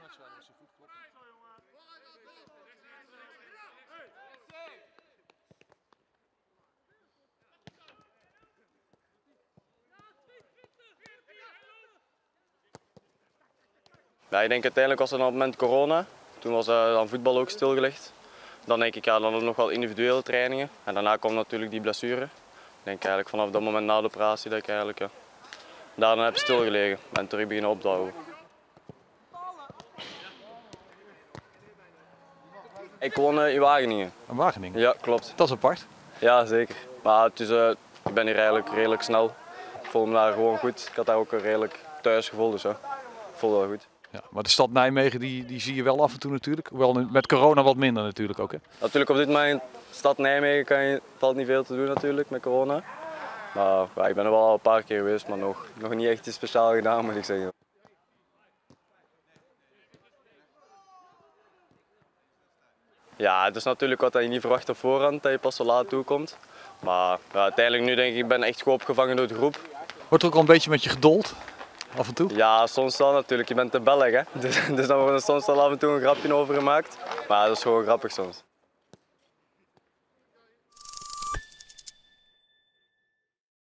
wedstrijden was hij voet kloppen. Ja, ik denk uiteindelijk was het op het moment corona. Toen was dan voetbal ook stilgelegd. Dan denk ik, ja, dan nog wel individuele trainingen. En daarna kwam natuurlijk die blessure. Ik denk eigenlijk vanaf dat moment na de operatie dat ik eigenlijk daarna heb stilgelegen en terug beginnen opbouwen. Ik woon in Wageningen. In Wageningen? Ja, klopt. Dat is apart. Ja, zeker. Maar het is, ik ben hier eigenlijk redelijk snel. Ik voel me daar gewoon goed. Ik had daar ook een redelijk thuis gevoel, dus ik voelde wel goed. Ja, maar de stad Nijmegen die zie je wel af en toe natuurlijk. Hoewel met corona wat minder natuurlijk ook. Hè? Natuurlijk op dit moment, stad Nijmegen, valt niet veel te doen natuurlijk met corona. Maar ja, ik ben er wel al een paar keer geweest, maar nog niet echt iets speciaals gedaan moet ik zeggen. Ja, het is natuurlijk wat je niet verwacht op voorhand, dat je pas zo laat toekomt. Maar ja, uiteindelijk nu denk ik ben echt goed opgevangen door de groep. Wordt er ook al een beetje met je geduld? Af en toe? Ja, soms wel natuurlijk. Je bent een Belg, hè. Dus dan wordt er soms wel af en toe een grapje over gemaakt. Maar dat is gewoon grappig soms.